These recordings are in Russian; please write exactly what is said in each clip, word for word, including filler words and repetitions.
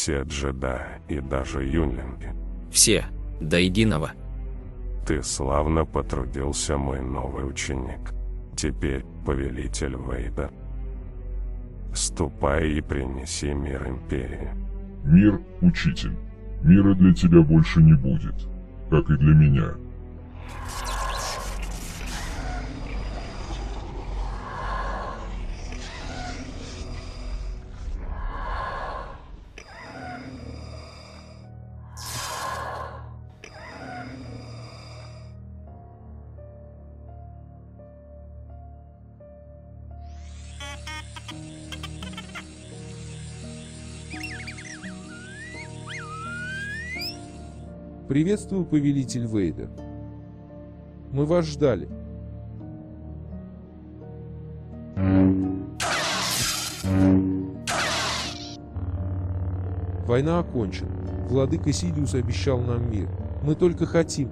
все джедаи и даже юнлинги. Все, до единого. Ты славно потрудился, мой новый ученик. Теперь, повелитель Вейдер, ступай и принеси мир Империи. Мир, учитель. Мира для тебя больше не будет, как и для меня. Приветствую, повелитель Вейдер. Мы вас ждали. Война окончена. Владыка Сидиус обещал нам мир. Мы только хотим.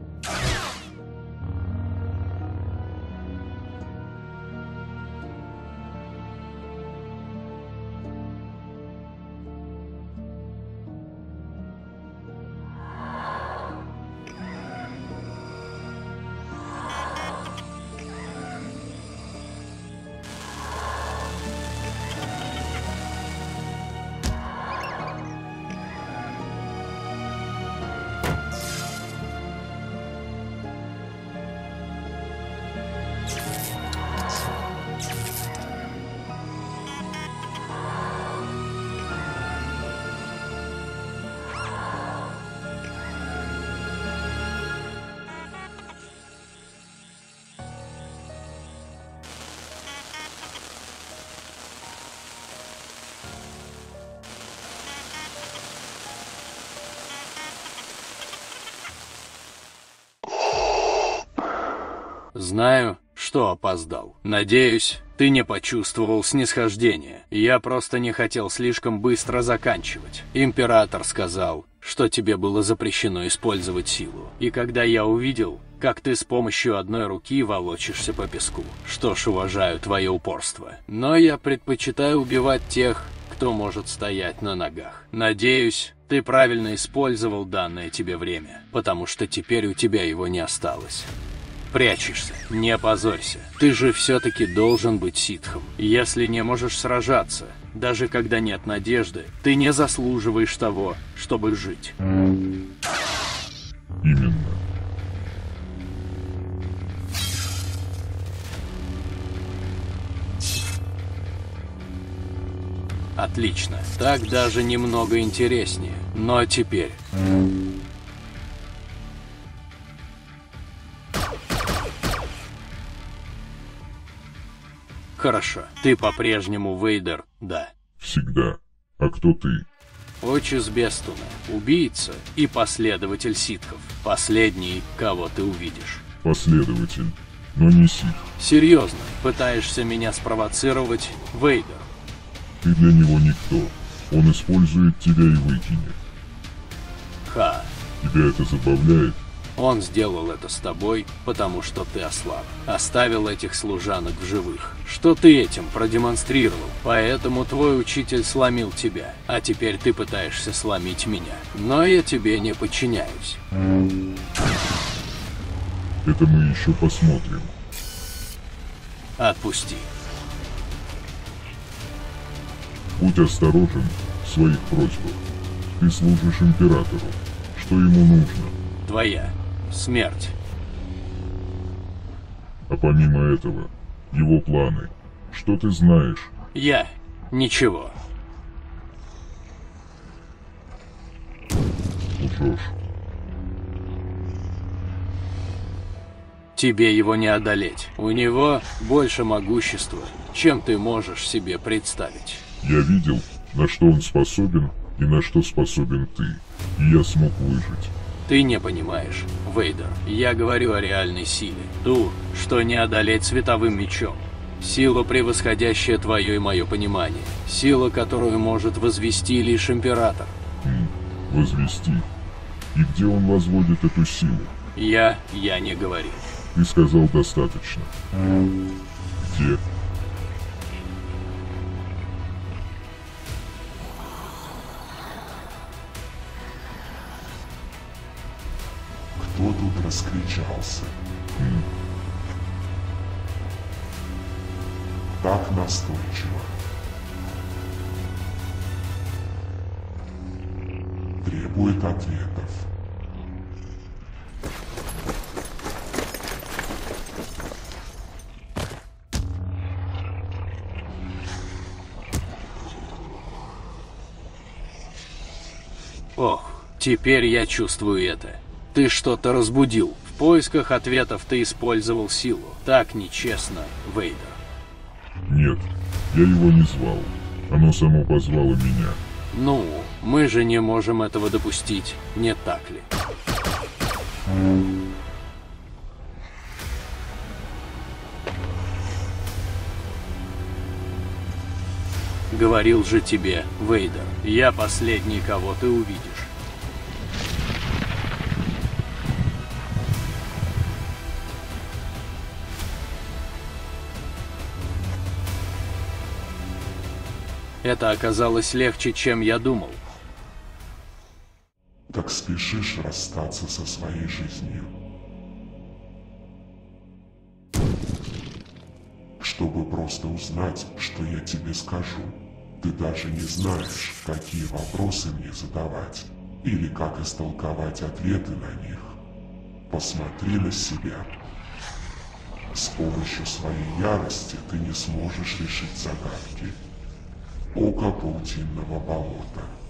Знаю, что опоздал. Надеюсь, ты не почувствовал снисхождения. Я просто не хотел слишком быстро заканчивать. Император сказал, что тебе было запрещено использовать силу. И когда я увидел, как ты с помощью одной руки волочишься по песку. Что ж, уважаю твое упорство. Но я предпочитаю убивать тех, кто может стоять на ногах. Надеюсь, ты правильно использовал данное тебе время, потому что теперь у тебя его не осталось. Прячешься, не позорься. Ты же все-таки должен быть ситхом. Если не можешь сражаться, даже когда нет надежды, ты не заслуживаешь того, чтобы жить. Именно. Отлично. Так даже немного интереснее. Но теперь... Хорошо. Ты по-прежнему Вейдер, да? Всегда. А кто ты? Отчис Бестуна, убийца и последователь ситхов. Последний, кого ты увидишь. Последователь, но не ситх. Серьезно, пытаешься меня спровоцировать, Вейдер? Ты для него никто. Он использует тебя и выкинет. Ха. Тебя это забавляет? Он сделал это с тобой, потому что ты ослаб. Оставил этих служанок в живых. Что ты этим продемонстрировал. Поэтому твой учитель сломил тебя. А теперь ты пытаешься сломить меня. Но я тебе не подчиняюсь. Это мы еще посмотрим. Отпусти. Будь осторожен в своих просьбах. Ты служишь императору. Что ему нужно? Твоя смерть. А помимо этого, его планы. Что ты знаешь? Я ничего. Лжешь. Тебе его не одолеть. У него больше могущества, чем ты можешь себе представить. Я видел, на что он способен и на что способен ты. И я смог выжить. Ты не понимаешь, Вейдер. Я говорю о реальной силе. Ту, что не одолеть световым мечом. Сила, превосходящая твое и мое понимание. Сила, которую может возвести лишь император. Хм, возвести. И где он возводит эту силу? Я, я не говорю. Ты сказал достаточно. Где? раскричался. Хм. Так настойчиво. Требует ответов. Ох, теперь я чувствую это. Ты что-то разбудил. В поисках ответов ты использовал силу. Так нечестно, Вейдер. Нет, я его не звал. Оно само позвало меня. Ну, мы же не можем этого допустить, не так ли? Говорил же тебе, Вейдер, я последний, кого ты увидишь. Это оказалось легче, чем я думал. Так спешишь расстаться со своей жизнью. Чтобы просто узнать, что я тебе скажу. Ты даже не знаешь, какие вопросы мне задавать, или как истолковать ответы на них. Посмотри на себя. С помощью своей ярости ты не сможешь решить загадки. Око паутинного болота.